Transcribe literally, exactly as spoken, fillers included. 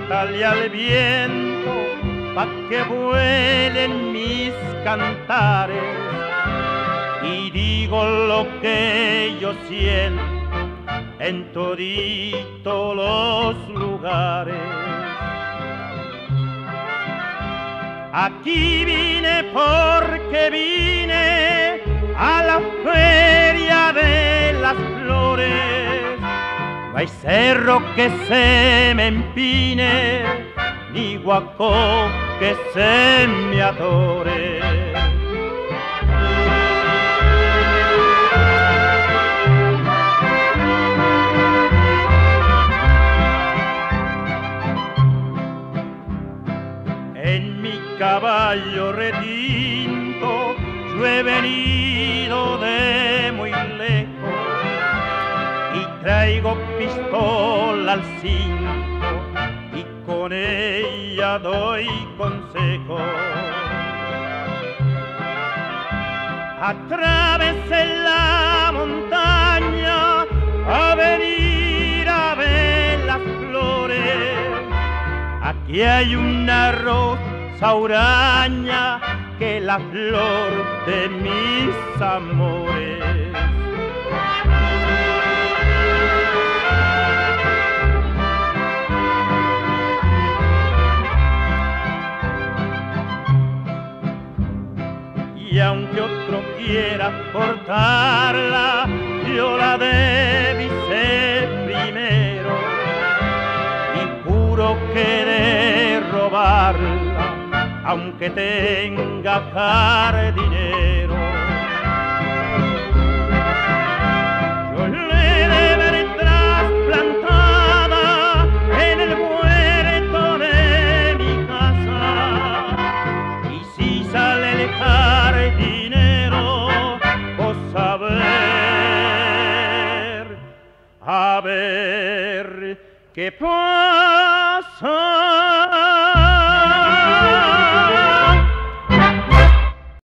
cántale al viento pa' que vuelen mis cantares, y digo lo que yo siento en todito los lugares. Aquí vine porque vine a la feria de las flores. No hay cerro que se me empine, ni guaco que se me adore. En mi caballo retinto yo he venido de muy lejos y traigo pistola al cinto y con ella doy consejos. Atravesé la montaña a venir a ver las flores. Aquí hay una rosa huraña que es la flor de mis amores. Y aunque otro quiera cortarla, yo la debí ser primero, y juro que de robarla, aunque tenga jardinero. Yo le de ver trasplantada en el huerto de mi casa, y si sale el jardinero, pues a ver, a ver qué pasa.